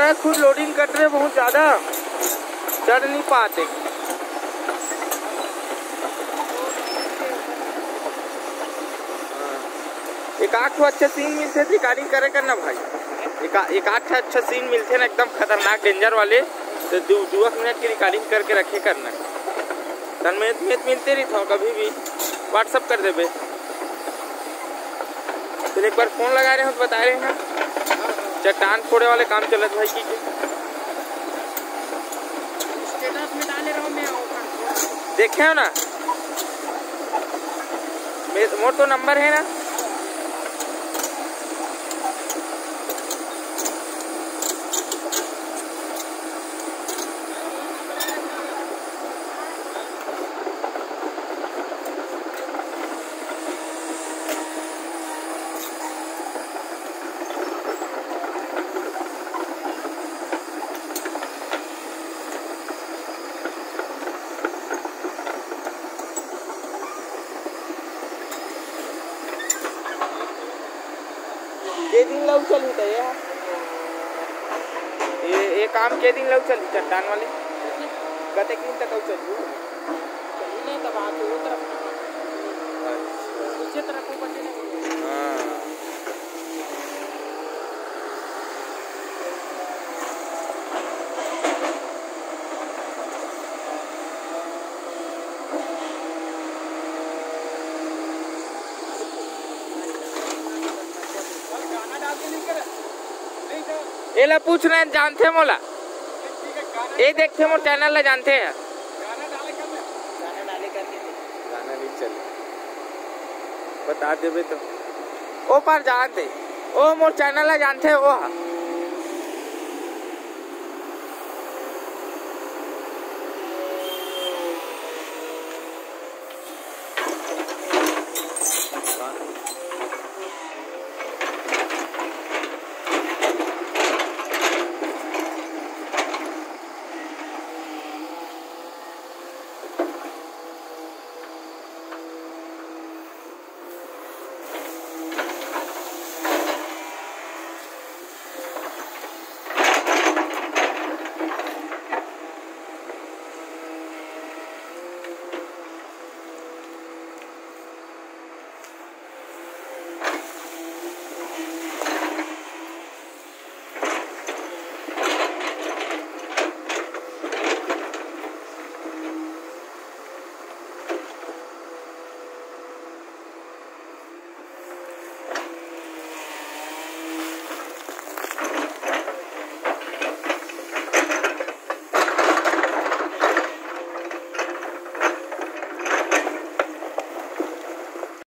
है, खुद लोडिंग कर रहे बहुत ज्यादा, चढ़ नहीं पाते। एक आठ अच्छा सीन मिलते रिकॉर्डिंग करे करना भाई, एक आठ अच्छा सीन मिलते ना एकदम खतरनाक डेंजर वाले, तो 2 मिनट की रिकॉर्डिंग करके रखे करना। तन में मिलते रही था, कभी भी व्हाट्सअप कर देबे। फिर एक बार फोन लगा रहे हो तो बता रहे हैं चट्टान फोड़े वाले काम चलत भाई की स्टेटस में डाले रहो, मैं देखे हो ना, मोर तो नंबर है ना। के दिन लग चली था ये काम के दिन लग चली चट्टान वाले कते दिन तक चली नहीं, तब आगे वो तरफ पीछे तरफ को बचे नहीं। हाँ ये ला पूछ रहे हैं, जानते मोला ये देखते मोर चैनल ला जानते हैं, गाना नहीं चले बता देबे तो ओ पार जानते, ओ मोर चैनल ला जानते हो।